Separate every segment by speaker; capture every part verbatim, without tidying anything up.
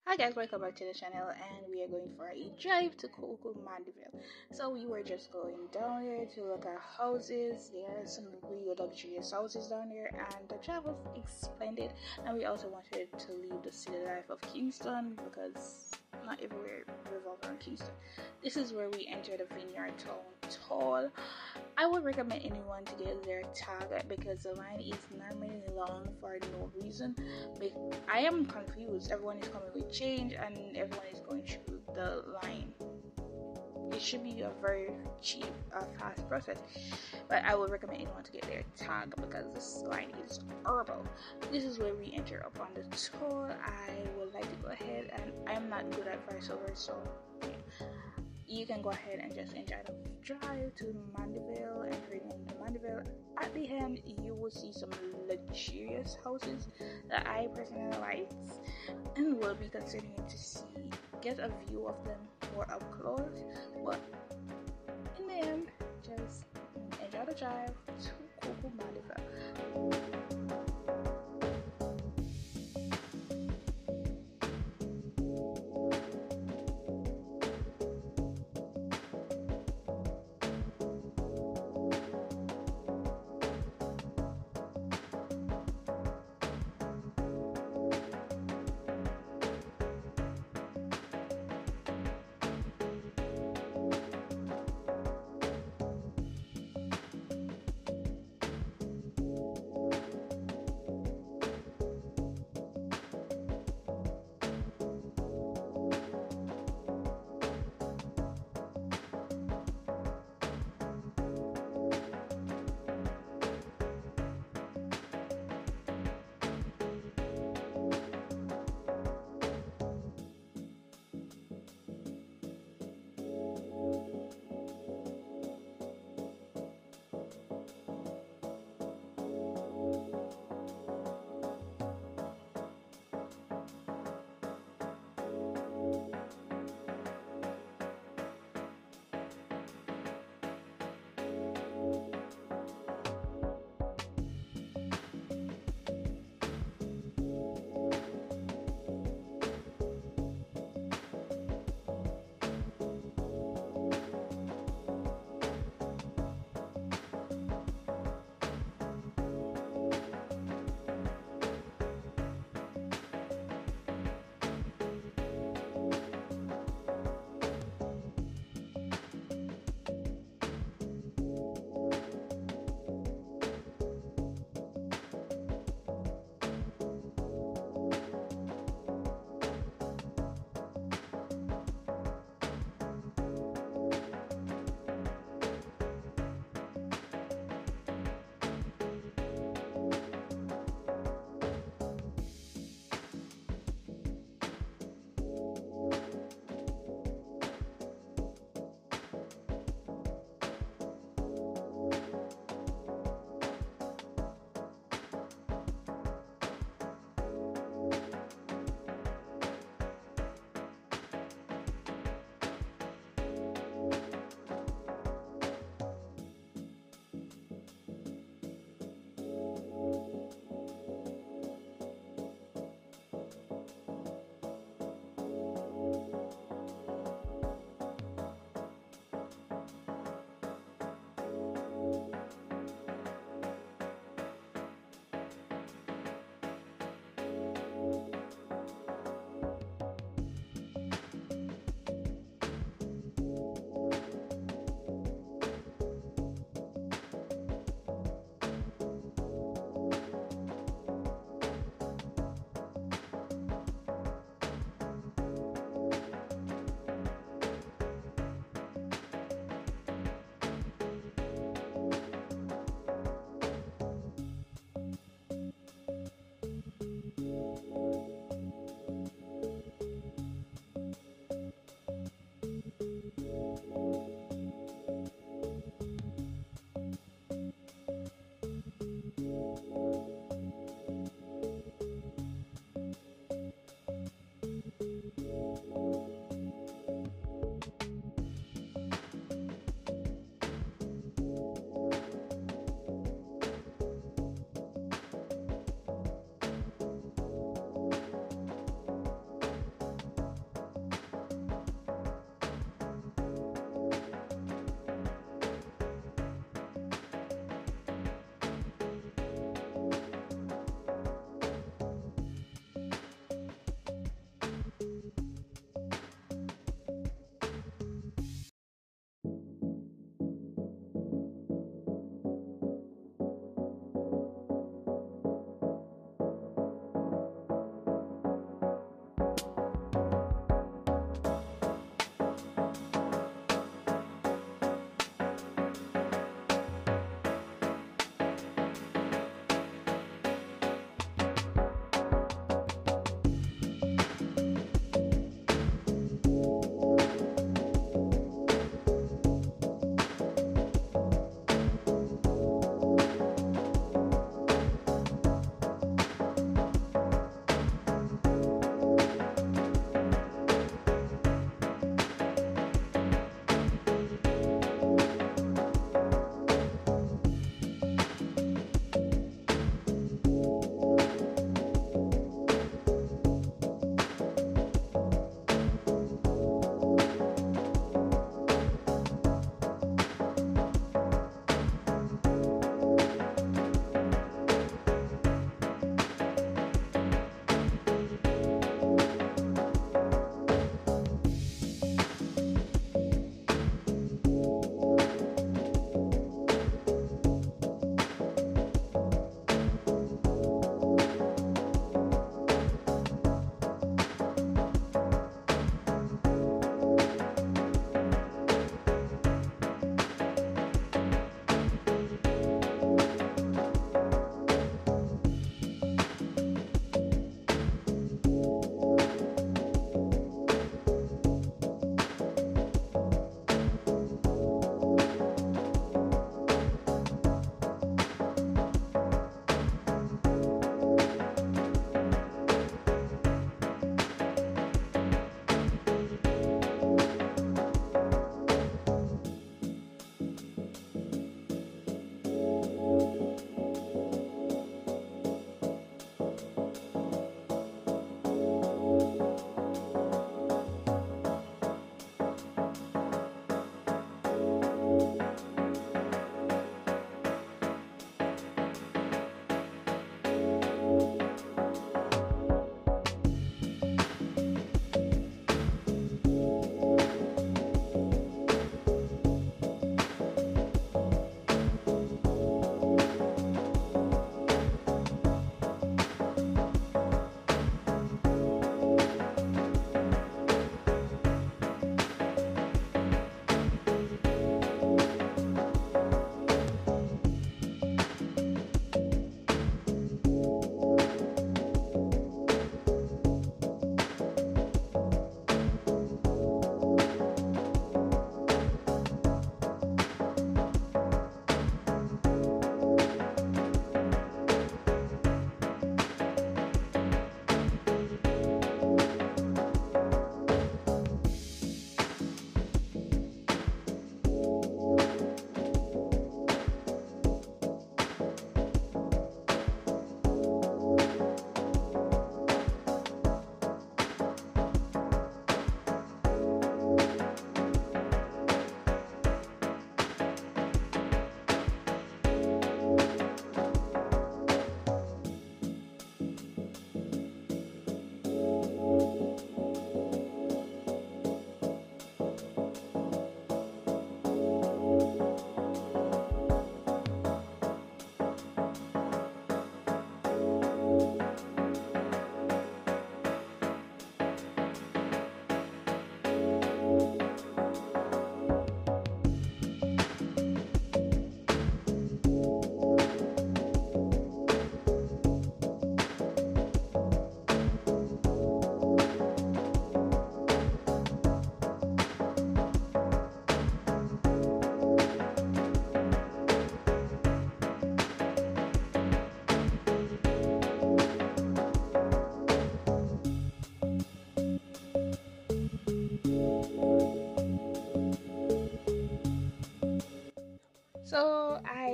Speaker 1: Hi guys, welcome back to the channel, and we are going for a drive to Coco Mandeville. So we were just going down there to look at houses. There are some really luxurious houses down there, and the drive was splendid. And we also wanted to leave the city life of Kingston because not everywhere revolves around Kingston. This is where we enter the Vineyard Town Toll. I would recommend anyone to get their tag because the line is normally long for no reason. I am confused. Everyone is coming with change and everyone is going through the line. It should be a very cheap, uh, fast process. But I would recommend anyone to get their tag because this line is horrible. This is where we enter upon the tour. I would like to go ahead, and I'm not good at voiceover, so yeah. You can go ahead and just enjoy the drive to Mandeville and reading to Mandeville. At the end, you will see some luxurious houses that I personally like and will be considering to see, get a view of them more up close. But in the end, just enjoy the drive to Coco Mandeville.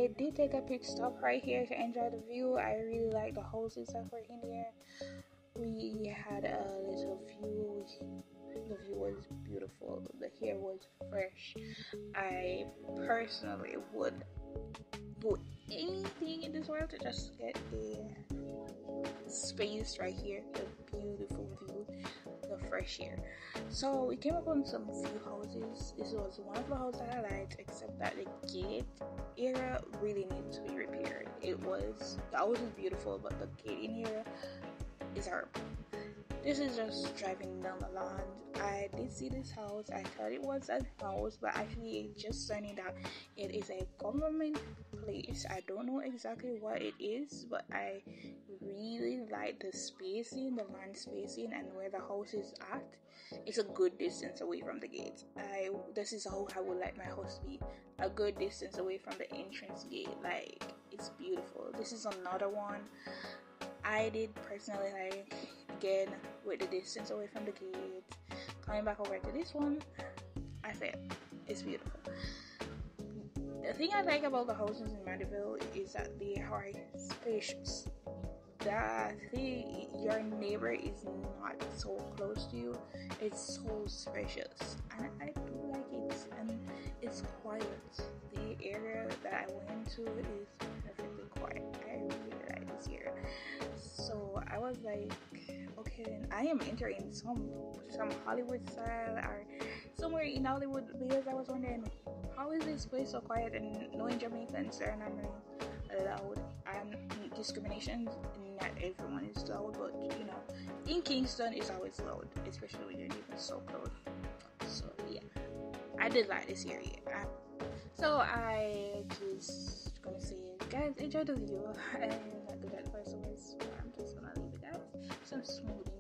Speaker 1: I did take a pit stop right here to enjoy the view. I really like the houses that were in here. We had a little view. The view was beautiful. The hair was fresh. I personally would do anything in this world to just get a space right here. The beautiful view, the fresh air. So we came upon some few houses. This was one of the houses that I liked, except that the gate area really needs to be repaired. It was the house is beautiful, but the gate in here is horrible. This is just driving down the lawn. I did see this house. I thought it was a house, but actually it just turning out it is a government place. I don't know exactly what it is, but I really like the spacing, the land spacing, and where the house is at. It's a good distance away from the gate. I this is how I would like my house to be. A good distance away from the entrance gate. Like, it's beautiful. This is another one I did personally like. Again, with the distance away from the gate, coming back over to this one, I feel it's beautiful. The thing I like about the houses in Mandeville is that they are spacious. That thing, your neighbor is not so close to you. It's so spacious, and I do like it. And it's quiet. The area that I went to is perfectly quiet. I really like this area. So I was like, okay, then I am entering some some Hollywood style or somewhere in Hollywood, because I was wondering, how is this place so quiet? And knowing Jamaicans are normally loud, and discrimination, not everyone is loud, but you know, in Kingston it's always loud, especially when you're living so close. So yeah, I did like this area. I, so I just gonna say, guys, enjoy the view. I'm not good at voiceovers, so I'm just gonna leave it guys. Some smoothie